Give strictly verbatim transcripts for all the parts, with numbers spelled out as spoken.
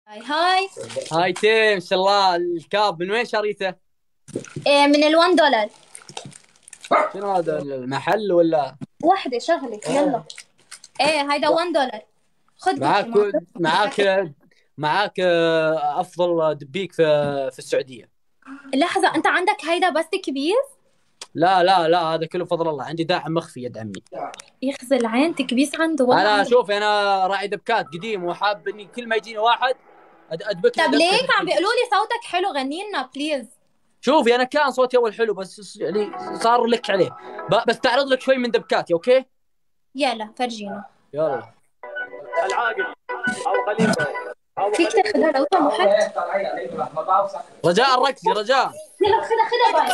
هاي هاي. هاي تيم، ان شاء الله الكاب من وين شريته؟ إيه، من الوان دولار. شنو هذا المحل ولا؟ واحدة شغلة يلا. ايه هيدا وان دولار. خد بكي معاك ما معاك معاك آه، افضل دبيك في في السعوديه. لحظة، انت عندك هيدا بس كبير؟ لا لا لا، هذا كله فضل الله، عندي داعم مخفي يد عمي. يخزي العين، تكبيس عنده والله انا عنده. شوف، انا راعي دبكات قديم وحاب اني كل ما يجيني واحد أد- ادبك له طب دبكه ليك عم تركيز. بيقولوا لي صوتك حلو، غني لنا بليز. شوفي، انا كان صوتي اول حلو بس يعني صار لك عليه. ب- بس تعرض لك شوي من دبكاتي، اوكي؟ يلا فرجينا. يلا. العاقل او خليفه او فيك تاخذها لو سمحت؟ رجاء ركزي رجاء. يلا خدها خدها باي.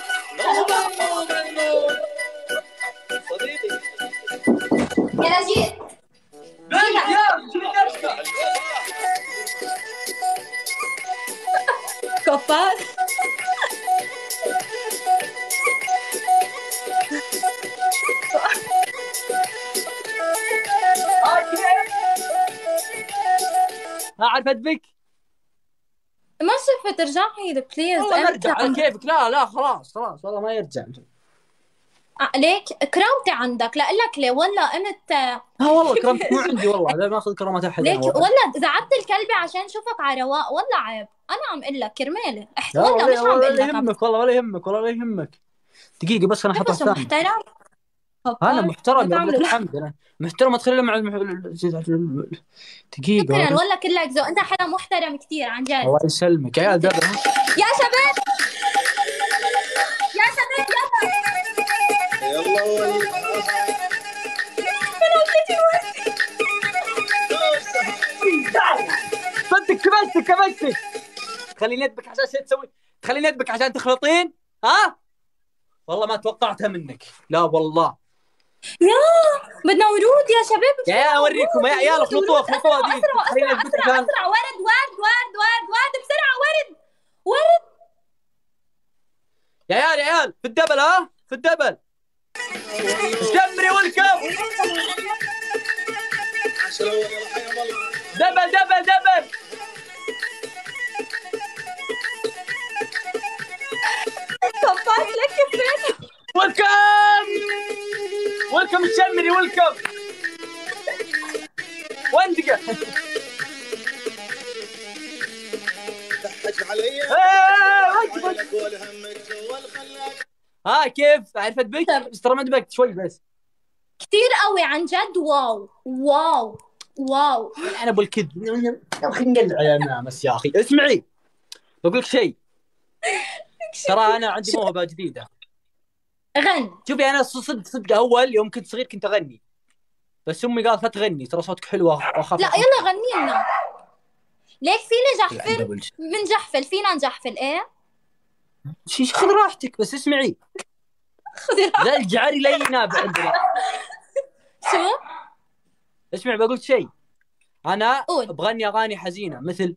صديقي يلا جيت. كفار. ها عرفت بك. ما شفت، ارجعي بليز. والله ما امتى ارجع على عم كيفك. لا لا خلاص خلاص والله ما يرجع. آه، ليك كرامتي عندك، لا لك ليه والله قمت. ها والله كرامتك مو عندي، والله لا ماخذ كرامات احد انا ليك والله. والله زعبت الكلبة عشان شوفك على رواق، والله عيب. انا عم اقول لك كرمالي احت، لا والله مش ولا عم بقول ولا لك عم. يهمك والله، ولا يهمك والله، ولا يهمك. دقيقة بس انا احط شوفوا واحد شو ثاني. محترم. انا خبر لا محترم يا رب تعملوا لك لا. الحمد، انا محترم. ادخل مع المح... دقيقة شكرا والله. والله كلك ذوق، انت حدا محترم كثير عن جد. الله يسلمك يا عيال دابا. يا شباب يا شباب يلا. يلا صدق كملتك كملتك. تخليني ادبك عشان شو تسوي؟ تخليني ادبك عشان تخلطين؟ ها؟ والله ما توقعتها منك، لا والله. يا بدنا ورود يا شباب يا عيال بسرعة. اوريكم يا عيال، ورود اخلطوها ورود، اخلطوها اسرع دي. اسرع تخليني اسرع ادبك اسرع عشان. اسرع. ورد ورد ورد ورد ورد بسرعة. ورد ورد. يا عيال يا عيال في الدبل، ها في الدبل. شمري والكم. دبل دبل دبل. كفاك لك كفاك. والكم والكم الشمري والكم. وندقه. تحج علي ايه وقف. لك ولا همك والخلاك. ها كيف عرفت بك؟ طب. بس ترى ما دبكت شوي بس. كثير قوي عن جد. واو واو واو. انا ابو الكذب يا اخي، نقلع يا نامس يا اخي. اسمعي بقول لك شيء، ترى انا عندي موهبه جديده. غن. شوفي انا صدق صدق اول يوم كنت صغير كنت اغني، بس امي قالت لا تغني ترى صوتك حلو واخاف. لا يلا غني لنا. ليك فيني عندها جحفل؟ بلش. بنجحفل فينا نجحفل ايه. شي خذ راحتك بس اسمعي. خذي راحتك. ذا الجعري لا ينابع عندنا. شو؟ اسمع بقول شيء، انا قول. بغني اغاني حزينه مثل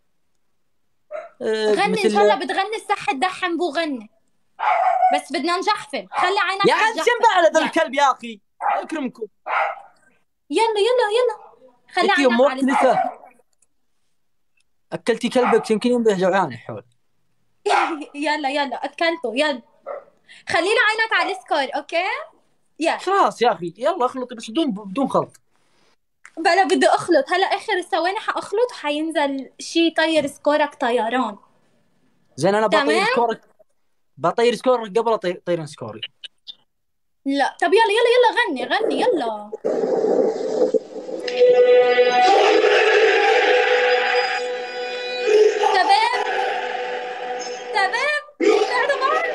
آه غني مثل ان شاء الله بتغني الصح تدحم بو غني، بس بدنا نجحفل. خلي عينك يا على عيال الجحفل. شنب على ذا يلا. الكلب يا اخي اكرمكم. يلا يلا يلا. خلي انت يوم عينك على الجحفل. موكلته اكلتي كلبك يمكن يوم به جوعان حول. يلا يلا اكلته يلا. خلينا عينك على السكور اوكي. يلا. خلاص يا اخي يلا اخلطي بس بدون بدون خلط. بلا بدي اخلط هلا، اخر الثواني حاخلط وحينزل شي طير سكورك طيران. زين انا بطير تمام. سكورك، بطير سكورك قبل أطير- طيرن سكوري. لا طب يلا يلا يلا غني غني يلا. شباب شباب قاعدة معي.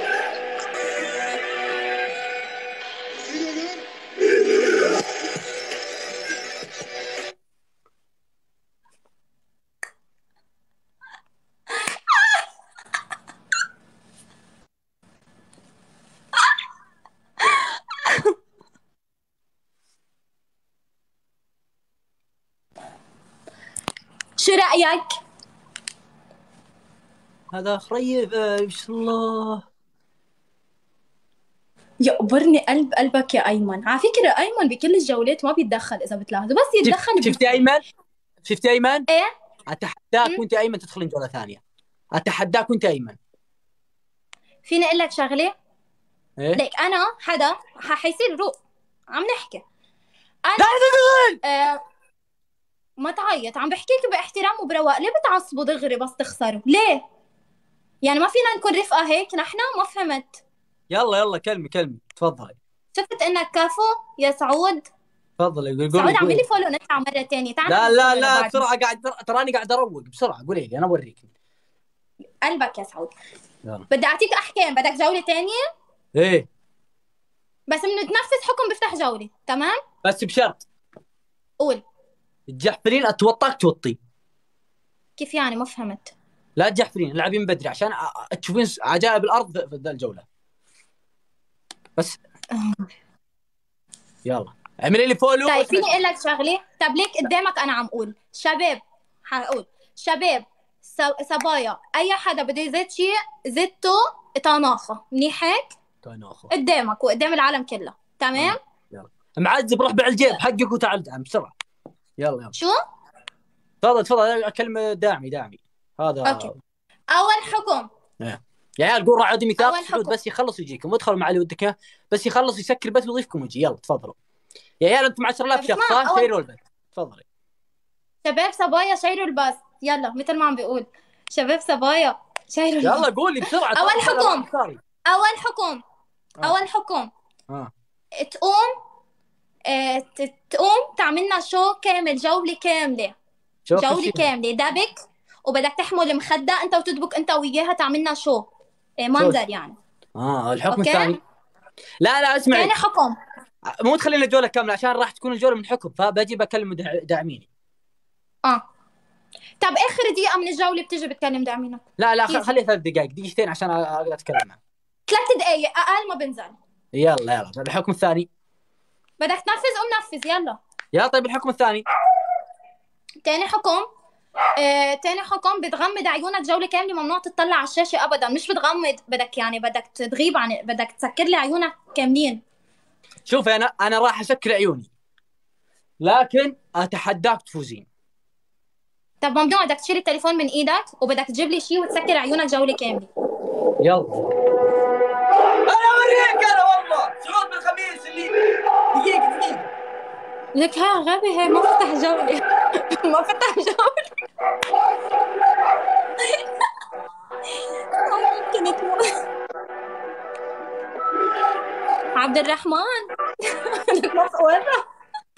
شو رأيك؟ هذا خريف ما شاء الله. يقبرني قلب قلبك يا أيمن. على فكرة أيمن بكل الجولات ما بيتدخل إذا بتلاحظوا، بس شفت يتدخل شفتي ايمن؟ شفتي ايمن؟ إيه اتحداك وانت ايمن تدخلين جوله ثانيه. اتحداك وانت ايمن. فيني اقول لك شغله؟ ايه؟ ليك انا حدا حيصير روق، عم نحكي لا تقول آه ما تعيط، عم بحكيك باحترام وبرواق، ليه بتعصبوا دغري بس تخسروا؟ ليه؟ يعني ما فينا نكون رفقه هيك نحن؟ ما فهمت. يلا يلا كلمي كلمي تفضلي. شفت انك كفو يا سعود؟ تفضلي قولي سعود قولي. اعمل لي فولو نطلع مره ثانيه. تعال لا نعمل لا فولو لا لبعض. بسرعه قاعد تر- تراني قاعد اروق بسرعه قولي لي انا اوريك. قلبك يا سعود. يلا. بدي اعطيك احكام، بدك جوله ثانيه؟ ايه بس من نتنفذ حكم بفتح جوله، تمام؟ بس بشرط قول. تجحفلين اتوطاك توطي. كيف يعني؟ ما فهمت. لا تجحفلين العبي من بدري عشان أ- أ- تشوفين عجائب الارض في ذا الجوله. بس يلا اعملي لي فولو. طيب فيني اقول لك شغله؟ طب ليك قدامك انا عم اقول شباب، حقول شباب س- صبايا، اي حدا بده يزيد شيء زدته طناخه، منيح هيك؟ طناخه قدامك وقدام العالم كله، تمام؟ آه. يلا معذب روح بعالجيب حقك وتعال دعم بسرعه. يلا يلا شو؟ تفضل تفضل اكلم داعمي داعمي هذا. اوكي. اول حكم. إيه. يا عيال قول راعي ميثاق أول سعود حكم. بس يخلص يجيكم وادخلوا مع اللي ودك إياه. بس يخلص يسكر البث ويضيفكم ويجي. يلا تفضلوا يا عيال انتم عشرة آلاف طب شخص اسمع، ها أول- شيروا البث تفضلي. شباب صبايا شيروا الباص، يلا مثل ما عم بيقول شباب صبايا شيروا الباص. يلا قولي بسرعه. أول ترى حكم. أفكاري. اول حكم. آه. اول حكم. اه تقوم آه، ت- تقوم تعملنا شو كامل، جولة كاملة. شوف جولة شي- كاملة دبك، وبدك تحمل مخدة انت وتدبك انت وياها، تعملنا شو آه، منظر يعني. اه الحكم أوكي. الثاني. لا لا اسمعي ثاني حكم. مو تخلينا جوله كامله عشان راح تكون الجوله من حكم فبجي بكلم دع- داعميني. اه طب اخر دقيقة من الجولة بتجي بتكلم داعمينك. لا لا كيف؟ خ- خليها ثلاث دقائق دقيقتين عشان أ- اقدر اتكلم معه. ثلاث دقايق اقل ما بنزل. يلا يلا طيب الحكم الثاني. بدك تنفذ قوم نفذ يلا. يا طيب الحكم الثاني. تاني حكم. آه، تاني حكم بتغمض عيونك جولة كاملة، ممنوع تطلع على الشاشة أبدا. مش بتغمض، بدك يعني بدك تغيب عن، بدك تسكر لي عيونك كاملين. شوفي انا انا راح اسكر عيوني لكن اتحداك تفوزين. طب ممنوع، بدك تشيل التليفون من ايدك وبدك تجيب لي شيء وتسكر عيونك جولة كاملة. يلا انا اوريك انا والله سعود بالخميس اللي دقيقه دقيقه. لك ها غبي، هي ما فتح جولة. ما فتح جولة. ممكن تموت. عبد الرحمن. وين راح؟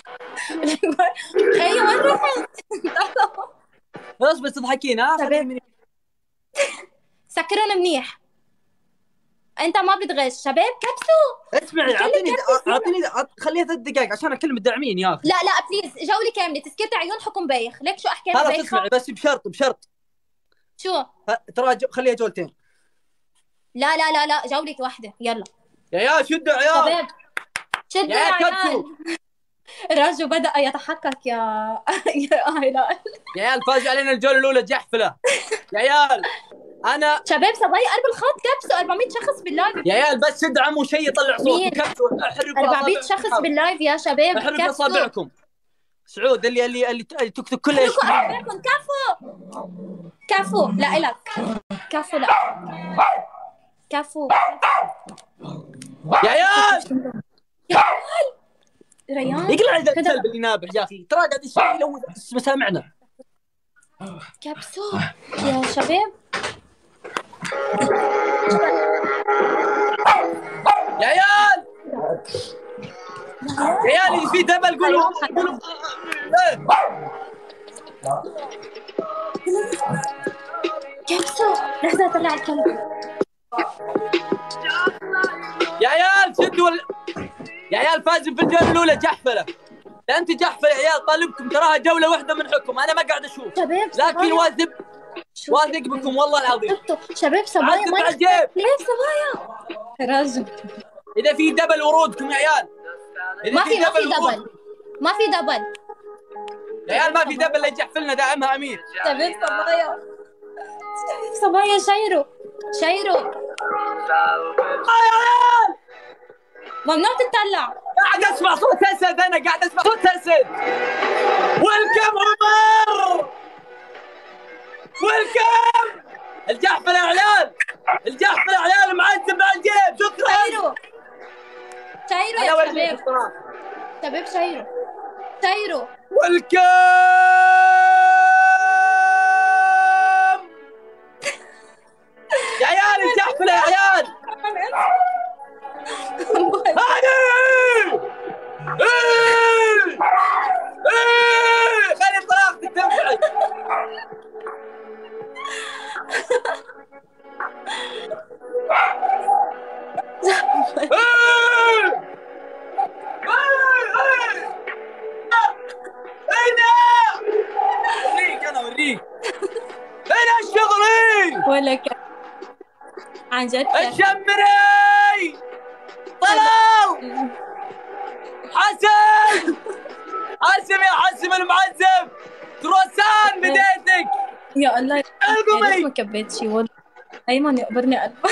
خيي وين رحت؟ بس بس تضحكين ها. شباب. سكرون منيح. انت ما بتغش شباب، كبسوا. اسمعي اعطيني اعطيني خليها ثلاث دقائق عشان اكلم الداعمين يا اخي. لا لا بليز، جولة كاملة تسكت عيون حكم بايخ. ليك شو احكي خلاص بايخة؟ اسمعي بس بشرط بشرط. شو؟ ترى جو... خليها جولتين. لا لا لا لا جولة واحدة يلا. يا عيال شدوا عيال. شباب شدوا يا يا عيال عيال. كبسوا. الرجل بدأ يتحقق يا يا هلال. يا عيال فاز علينا الجوله الاولى جحفله. يا عيال انا شباب صبايا قلب الخط، كبسوا أربعمية شخص باللايف. يا عيال بس ادعموا شيء يطلع صوت مين؟ وكبسوا احرقوا أربعمية شخص باللايف يا شباب، احرقوا كبسوا. اصابعكم. سعود اللي اللي اللي تكتب كله احرقوا أصابعكم. كفو كفو. لا إلك كفو. لا كفو يا عيال. ريان. يقلع هذا كده. الكلب اللي نابح يا اخي ترى قاعد يسوي يلوث مسامعنا. كبسوا يا شباب. يا عيال يا عيال في دبل قولوا قولوا. كبسوا. لحظة طلع الكلب. يا عيال شدوا ال... يا عيال فاز في الجوله الاولى جحفله. لا انت جحفله يا عيال طالبكم تراها جوله واحده من حكم انا ما قاعد اشوف. شباب لكن صبايا. واثق واثق بكم والله العظيم. شفتوا شباب صبايا عزب ما على الجيب. ليه صبايا؟ رجل اذا في دبل ورودكم يا عيال. إذا ما في ما في ورود. دبل، ما في دبل. يا عيال ما في دبل لا يجحفلنا داعمها امير. شباب صبايا. شباب صبايا شيروا شيروا. آه يا عيال ممنوع تطلع. قاعد اسمع صوت اسد انا قاعد اسمع صوت اسد. ويلكم عمر. ويلكم الجحفل يا عيال، الجحفل يا عيال معذب مع الجيب. شكرا. شايرو شايرو انا يا ورجيك شباب، الصراحه. شباب شايرو شايرو. ويلكم يا عيال الجحفل يا عيال. هاني ايه ايه خلي طلاقتك تنفعك. اوريك انا اوريك هنا الشغل. ولا ك... عن جد الشمري طلال حسن حسم يا حسم المعذب كروسان بديتك يا الله. القمي. ما كبيت شي والله. ايمن يقبرني قلبك.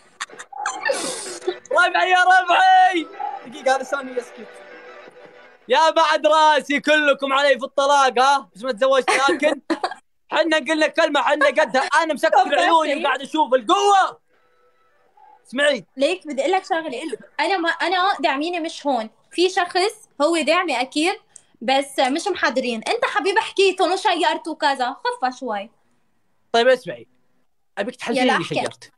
ربعي يا ربعي. دقيقة هذا ثاني يسكت. يا بعد راسي كلكم علي في الطلاق ها بس ما تزوجت. لكن حنا قلنا كلمة حنا قدها. أنا مسكر عيوني وقاعد أشوف القوة. اسمعي ليك بدي اقول لك شغله. انا ما انا داعميني مش هون في شخص هو داعمي اكيد بس مش محضرين. انت حبيبي حكيتهم وشيرت وكذا خفى شوي. طيب اسمعي أبيك تحلفين يلا إني احكي. شيرت.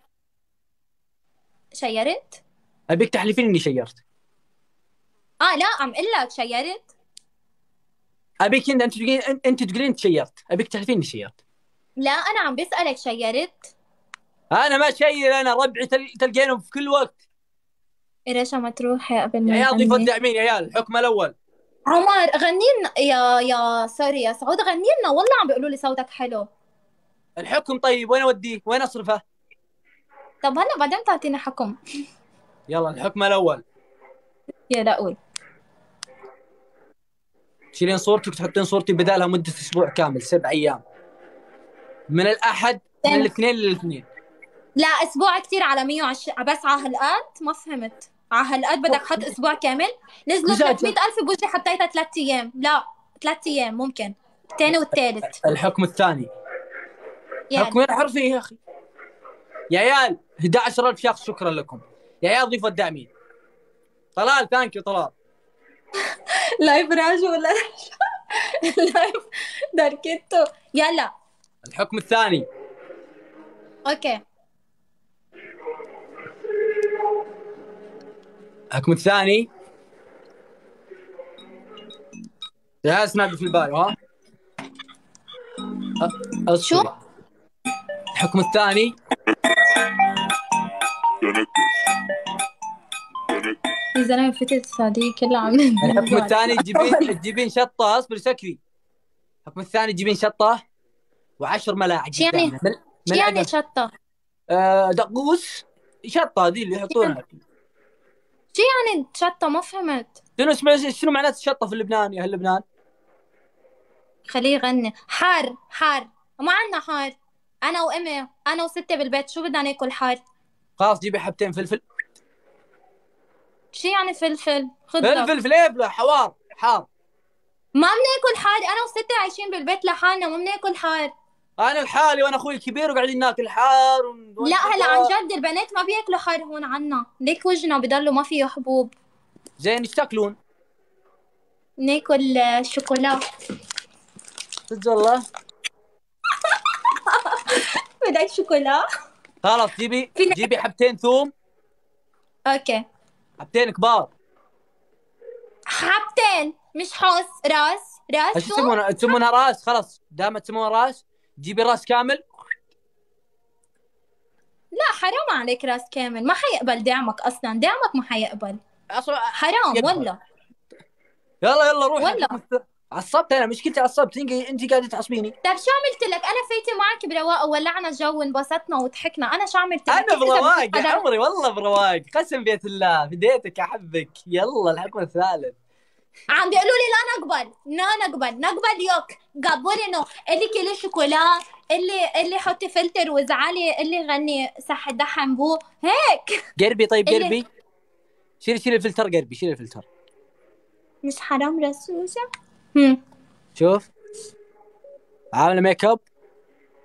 شيرت؟ أبيك تحلفين إني شيرت. اه لا عم اقول لك شيرت. أبيك أنت أنت تقولين أنت تقولين أنت شيرت. أبيك تحلفين إني شيرت. لا انا عم بسألك شيرت. أنا ما شير. أنا ربعي تل... تلقينهم في كل وقت. إيراشا ما تروح يا قبل يا ما عيال ضيف نغني. الداعمين يا عيال. الحكم الأول. عمر غني لنا يا يا سوري يا سعود غني لنا والله عم بيقولوا لي صوتك حلو. الحكم طيب وين أوديه؟ وين أصرفه؟ طب هلا بعدين تعطيني حكم. يلا الحكم الأول. يا لا قول. تشيلين صورتك وتحطين صورتي بدالها مدة أسبوع كامل سبع أيام من الأحد من الاثنين للاثنين. لا اسبوع كثير على مية وعشرين بس على هالقد ما فهمت. على هالقد بدك تحط اسبوع كامل؟ نزلوا ثلاثمية ألف بوجهي حطيتها ثلاث ايام. لا ثلاث ايام ممكن الثاني والثالث. الحكم الثاني يعني حكم وين حرفي يا أخي. يا عيال أحد عشر ألف شخص شكرا لكم يا عيال ضيفوا الداعمين. طلال ثانك يو طلال. لايف راجو ولا لايف داركيتو. يلا الحكم الثاني. اوكي الحكم الثاني يا سناب في البايو ها. أ- شو؟ أصبر. الحكم الثاني يا زلمه فتت السعوديه كلها عم الحكم الثاني تجيبين تجيبين شطه. اصبر سكري. الحكم الثاني تجيبين شطه وعشر ملاعق. شو يعني؟ من شو يعني شطه؟ آه دقوس شطه ذي اللي يحطونها. شو يعني شطه ما فهمت. شنو اسمه شنو معناته الشطه في لبنان يا اهل لبنان؟ خليه يغني. حار حار ما عندنا حار. انا وامي انا وستي بالبيت شو بدنا ناكل حار. خلاص جيبي حبتين فلفل. شو يعني فلفل؟ خضره. فلفل فليفله حوار حار. ما بناكل حار انا وستي عايشين بالبيت لحالنا ما بناكل حار. انا لحالي وانا اخوي الكبير وقاعدين ناكل حار و... لا هلا عن جد البنات ما بياكلوا حار هون عنا. ليك وجهنا بضلوا ما فيه حبوب. زين ايش تاكلون؟ ناكل آه، شوكولا. صدق والله. بدك شوكولا؟ خلاص جيبي فينا- جيبي حبتين ثوم. اوكي حبتين كبار. حبتين مش حوس. راس راس ايش ثوم. تسمونها؟ تسمونها راس. خلاص دام تسمونها راس جيبي راس كامل. لا حرام عليك راس كامل ما حيقبل دعمك اصلا. دعمك ما حيقبل اصلا حرام يقبل. والله. يلا يلا روحي. والله. عصبت انا مشكلتي عصبت. انت انت قاعده تعصبيني. طيب شو عملت لك؟ انا فايته معك برواق وولعنا جو وانبسطنا وضحكنا. انا شو عملت لك؟ انا كيف إذا برواق بتحب يا حدا- عمري والله برواق قسم بيت الله بديتك احبك. يلا الحكم الثالث. عم بيقولوا لي لا نقبل لا نقبل نقبل يوك قبول انه اللي كيلو شوكولا اللي اللي حطي فلتر وزعلي اللي غني صح دحم بو هيك. قربي طيب اللي- قربي. شيلي شيلي الفلتر قربي شيلي الفلتر. مش حرام رسوسة. هم شوف عامله ميك اب.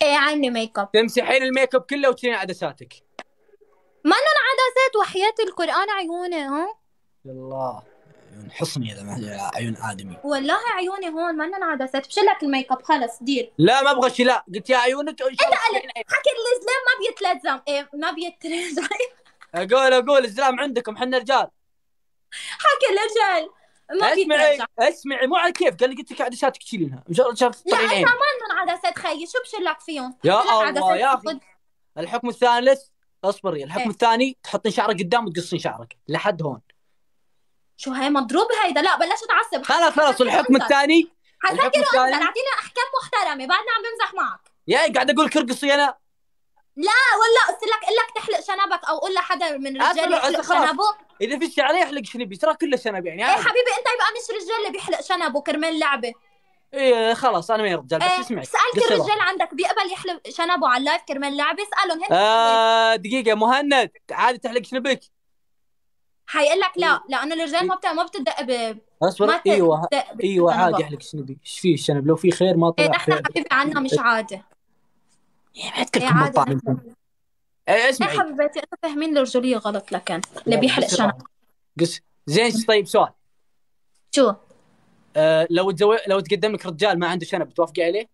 ايه عامله ميك اب. تمسحين الميك اب كله وتشيلين عدساتك. ما لنا عدسات وحياة القرآن عيوني ها. الله عيون حصني هذا ما عيون ادمي. والله عيوني هون ما لنا عدسات، بشيلك الميك اب خلص دير. لا ما ابغى شيء، لا قلت يا عيونك انت قلت حكي الزلام ما بيتلزم، ايه ما بيتلزم. اقول اقول الزلام عندكم حنا رجال. حكي الرجال ما اسمعي بيتلزم. اسمعي مو على كيف، قال لي قلت لك عدساتك تشيلينها ان شاء الله شاف لا طلعين انت عيني. ما لهم عدسات خيي، شو بشيلك فيهم؟ يا بشيلك الله عدسات يا خد. اخي. الحكم الثالث اصبري، الحكم إيه؟ الثاني تحطين شعرك قدام وتقصين شعرك لحد هون. شو هي مضروب هيدا؟ لا بلشت تعصب. خلاص خلاص الحكم الثاني. حسكر وانزل، اعطينا احكام محترمه، بعدنا عم بمزح معك. يا قاعد اقول لك ارقصي انا. لا والله قلت لك لك تحلق شنبك او قول لحدا من الرجال يحلق شنبه. اذا في شعر يحلق شنبي ترى كله شنب يعني. ايه حبيبي انت يبقى مش رجال اللي بيحلق شنبه كرمال لعبه. ايه خلاص انا ما رجال بس ايه اسمعي. سالت الرجال عندك بيقبل يحلق شنبه على اللايف كرمال لعبه؟ اسالهم هن. آه دقيقه مهند عادي تحلق شنبك؟ حيقول لك لا لانه الرجال ما بت ما بتدق ب اصبر. ايوه ايوه عادي يحلق شنبي. ايش فيه الشنب لو في خير ما طلع ايه خير. حبيبي عنا مش عادي. ما تكلكم مطاعم. ايه اسمعي يا حبيبتي انتوا فاهمين الرجوليه غلط، لكن اللي بيحلق شنب قص زين. طيب سؤال. شو؟ آه لو تزوج لو تقدم لك رجال ما عنده شنب بتوافقي عليه؟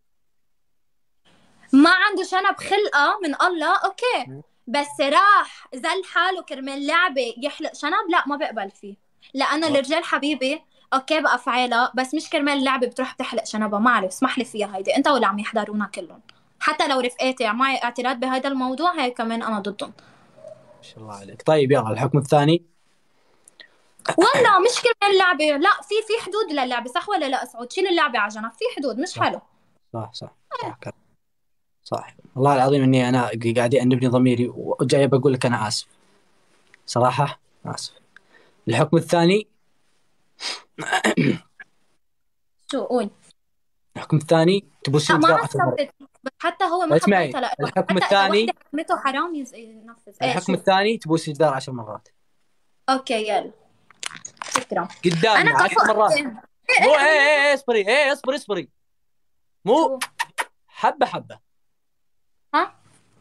ما عنده شنب خلقه من الله اوكي، بس راح زل حاله كرمال لعبه يحلق شنب، لا ما بقبل فيه. لانه الرجال حبيبي اوكي بافعالها بس مش كرمال اللعبه بتروح بتحلق شنبها. ما اعرف اسمح لي فيها هيدي، انت ولا عم يحضرونا كلهم. حتى لو رفقاتي معي اعتراض بهذا الموضوع هي كمان انا ضدهم. ما شاء الله عليك. طيب يلا الحكم الثاني. والله مش كرمال اللعبه، لا في في حدود للعبه صح ولا لا سعود؟ شيل اللعبه على جنب، في حدود مش حلو. صح صح صح, صح. صح والله العظيم اني انا قاعد يأنبني ضميري وجاي بقول لك انا اسف صراحه اسف. الحكم الثاني. شو قول؟ الحكم الثاني تبوسين ما حسبت حتى هو ما حبيتها لا. الحكم الثاني حكمته حرام ينفذ. الحكم الثاني تبوسي الجدار عشر مرات. اوكي يلا شكرا. قدامنا عشر مرات. مو ايه ايه اصبري ايه اصبري اصبري مو حبه حبه. ها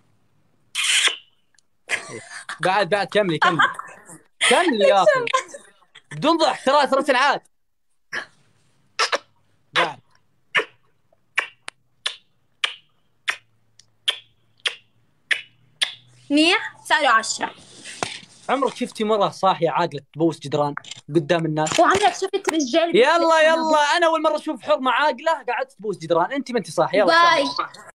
بعد بعد كملي كملي كملي يا اخي بدون ضحك ترى ترى سنعات. بعد منيح صاروا عشرة. عمرك شفتي مرة صاحية عاقلة تبوس جدران قدام الناس؟ وعمرك شفت رجال؟ يلا يلا أنا أول مرة أشوف حرمة عاقلة قاعدة تبوس جدران. أنت ما أنت صاحية. باي.